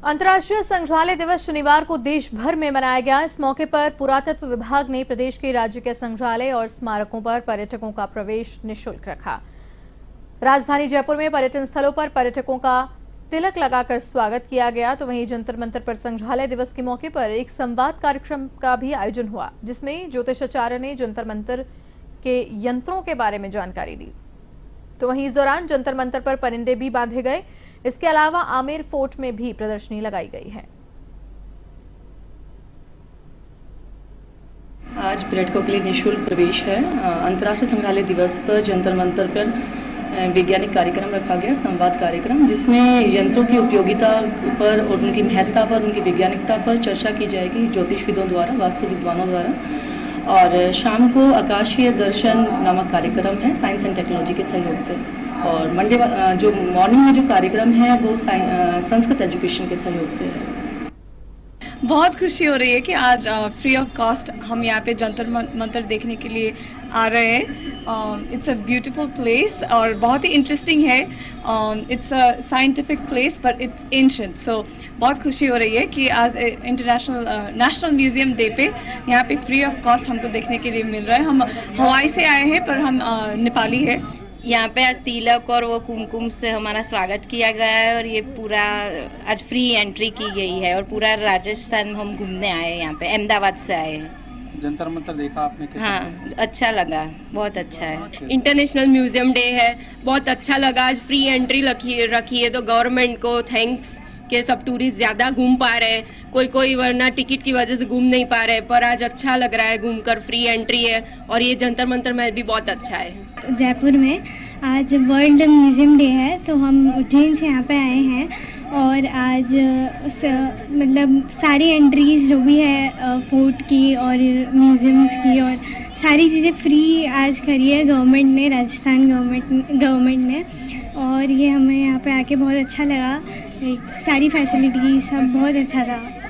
अंतर्राष्ट्रीय संग्रहालय दिवस शनिवार को देश भर में मनाया गया। इस मौके पर पुरातत्व विभाग ने प्रदेश के राज्य के संग्रहालय और स्मारकों पर पर्यटकों का प्रवेश निःशुल्क रखा। राजधानी जयपुर में पर्यटन स्थलों पर पर्यटकों का तिलक लगाकर स्वागत किया गया, तो वहीं जंतर मंतर पर संग्रहालय दिवस के मौके पर एक संवाद कार्यक्रम का भी आयोजन हुआ, जिसमें ज्योतिषाचार्य ने जंतर मंतर के यंत्रों के बारे में जानकारी दी। तो वहीं इस दौरान जंतर मंतर पर परिंदे भी बांधे गए। इसके अलावा आमेर फोर्ट में भी प्रदर्शनी लगाई गई है। आज पर्यटकों के लिए निःशुल्क प्रवेश है। अंतर्राष्ट्रीय संग्रहालय दिवस पर जंतर मंतर पर वैज्ञानिक कार्यक्रम रखा गया, संवाद कार्यक्रम, जिसमें यंत्रों की उपयोगिता पर और उनकी महत्ता पर, उनकी वैज्ञानिकता पर चर्चा की जाएगी ज्योतिषविदों द्वारा, वास्तु विद्वानों द्वारा। और शाम को आकाशीय दर्शन नामक कार्यक्रम है साइंस एंड टेक्नोलॉजी के सहयोग से। और मंडे जो मॉर्निंग में जो कार्यक्रम है वो संस्कृत एजुकेशन के सहयोग से है। बहुत खुशी हो रही है कि आज फ्री ऑफ कॉस्ट हम यहाँ पे जंतर मंतर देखने के लिए आ रहे हैं। इट्स अ ब्यूटीफुल प्लेस और बहुत ही इंटरेस्टिंग है। It's a scientific place but it's ancient, so बहुत खुशी हो रही है कि आज नेशनल म्यूजियम डे पे यहाँ पे फ्री ऑफ कॉस्ट हमको देखने के लिए मिल रहा है। हम हवाई से आए हैं पर हम नेपाली है। यहाँ पे आज तिलक और वो कुमकुम से हमारा स्वागत किया गया है और ये पूरा आज फ्री एंट्री की गई है और पूरा राजस्थान में हम घूमने आए हैं। यहाँ पे अहमदाबाद से आए हैं। जंतर मंतर देखा आपने? हाँ, अच्छा लगा, बहुत अच्छा है। इंटरनेशनल म्यूजियम डे है, बहुत अच्छा लगा। आज फ्री एंट्री रखी है तो गवर्नमेंट को थैंक्स कि सब टूरिस्ट ज़्यादा घूम पा रहे हैं। कोई वरना टिकट की वजह से घूम नहीं पा रहे, पर आज अच्छा लग रहा है घूमकर। फ्री एंट्री है और ये जंतर मंतर महल भी बहुत अच्छा है। जयपुर में आज वर्ल्ड म्यूज़ियम डे है तो हम उज्जैन से यहाँ पे आए हैं और आज मतलब सारी एंट्रीज जो भी है फोर्ट की और म्यूज़ियम्स की और सारी चीज़ें फ्री आज करी है गवर्नमेंट ने, राजस्थान गवर्नमेंट ने। और ये हमें यहाँ पे आके बहुत अच्छा लगा, सारी फैसिलिटी सब बहुत अच्छा था।